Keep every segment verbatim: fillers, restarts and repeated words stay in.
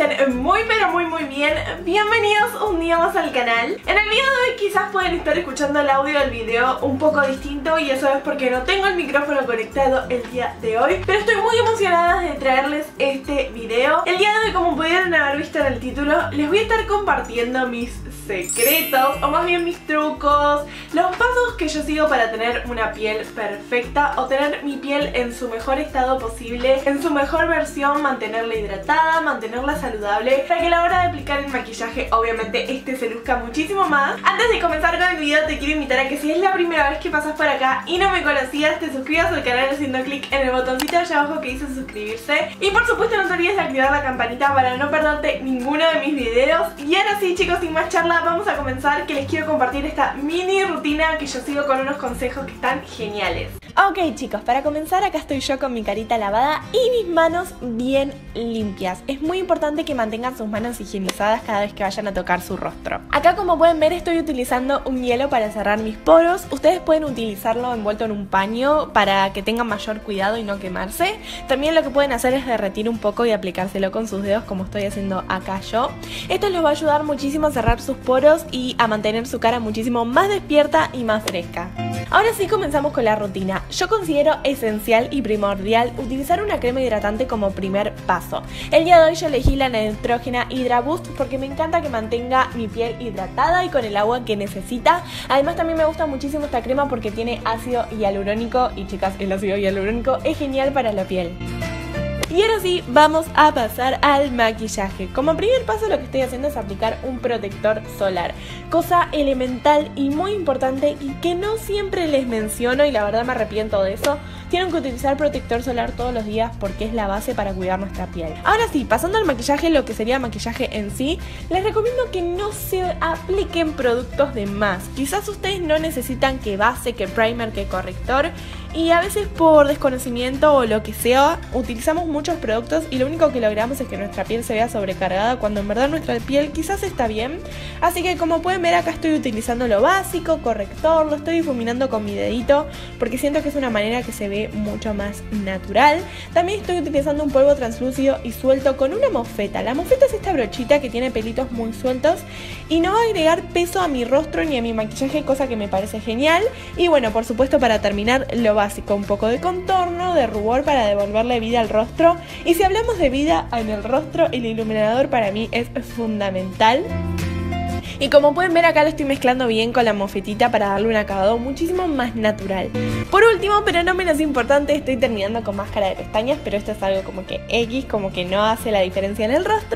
estén muy pero muy muy bien. Bienvenidos un día más al canal. En el video de hoy quizás pueden estar escuchando el audio del video un poco distinto, y eso es porque no tengo el micrófono conectado el día de hoy, pero estoy muy emocionada de traerles este video. El día de hoy, como pudieron haber visto en el título, les voy a estar compartiendo mis secretos, o más bien mis trucos, los pasos que yo sigo para tener una piel perfecta o tener mi piel en su mejor estado posible, en su mejor versión, mantenerla hidratada, mantenerla saludable, para que a la hora de aplicar el maquillaje obviamente este se luzca muchísimo más. Antes de comenzar con el video, te quiero invitar a que si es la primera vez que pasas por acá y no me conocías, te suscribas al canal haciendo clic en el botoncito de allá abajo que dice suscribirse, y por supuesto no te olvides de activar la campanita para no perderte ninguno de mis videos. Y ahora sí, chicos, sin más charla, vamos a comenzar, que les quiero compartir esta mini rutina que yo sigo con unos consejos que están geniales. Ok, chicos, para comenzar acá estoy yo con mi carita lavada y mis manos bien limpias. Es muy importante que mantengan sus manos higienizadas cada vez que vayan a tocar su rostro. Acá, como pueden ver, estoy utilizando un hielo para cerrar mis poros. Ustedes pueden utilizarlo envuelto en un paño para que tengan mayor cuidado y no quemarse. También lo que pueden hacer es derretir un poco y aplicárselo con sus dedos, como estoy haciendo acá yo. Esto les va a ayudar muchísimo a cerrar sus poros y a mantener su cara muchísimo más despierta y más fresca. Ahora sí, comenzamos con la rutina. Yo considero esencial y primordial utilizar una crema hidratante como primer paso. El día de hoy yo elegí la Neutrógena Hydra Boost porque me encanta que mantenga mi piel hidratada y con el agua que necesita. Además, también me gusta muchísimo esta crema porque tiene ácido hialurónico, y chicas, el ácido hialurónico es genial para la piel. Y ahora sí, vamos a pasar al maquillaje. Como primer paso, lo que estoy haciendo es aplicar un protector solar, cosa elemental y muy importante, y que no siempre les menciono, y la verdad me arrepiento de eso. Tienen que utilizar protector solar todos los días porque es la base para cuidar nuestra piel. Ahora sí, pasando al maquillaje, lo que sería maquillaje en sí, les recomiendo que no se apliquen productos de más. Quizás ustedes no necesitan que base, que primer, que corrector, y a veces por desconocimiento o lo que sea, utilizamos muchos productos y lo único que logramos es que nuestra piel se vea sobrecargada, cuando en verdad nuestra piel quizás está bien. Así que, como pueden ver, acá estoy utilizando lo básico, corrector, lo estoy difuminando con mi dedito porque siento que es una manera que se ve mucho más natural. También estoy utilizando un polvo translúcido y suelto con una mofeta. La mofeta es esta brochita que tiene pelitos muy sueltos y no va a agregar peso a mi rostro ni a mi maquillaje, cosa que me parece genial. Y bueno, por supuesto, para terminar, lo básico, un poco de contorno, de rubor para devolverle vida al rostro. Y si hablamos de vida en el rostro, el iluminador para mí es fundamental. Y como pueden ver, acá lo estoy mezclando bien con la mofetita para darle un acabado muchísimo más natural. Por último, pero no menos importante, estoy terminando con máscara de pestañas, pero esto es algo como que X, como que no hace la diferencia en el rostro.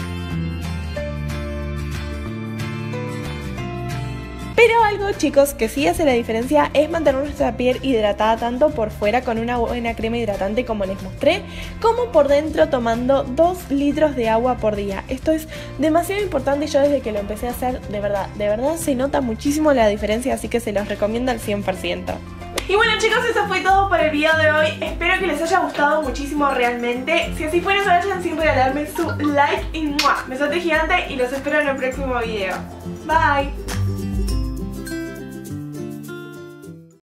Pero algo, chicos, que sí hace la diferencia es mantener nuestra piel hidratada tanto por fuera con una buena crema hidratante como les mostré, como por dentro tomando dos litros de agua por día. Esto es demasiado importante y yo desde que lo empecé a hacer, de verdad, de verdad se nota muchísimo la diferencia, así que se los recomiendo al cien por ciento. Y bueno, chicos, eso fue todo por el video de hoy. Espero que les haya gustado muchísimo realmente. Si así fue, no se vayan sin regalarme su like y ¡mua! Besote gigante, y los espero en el próximo video. Bye.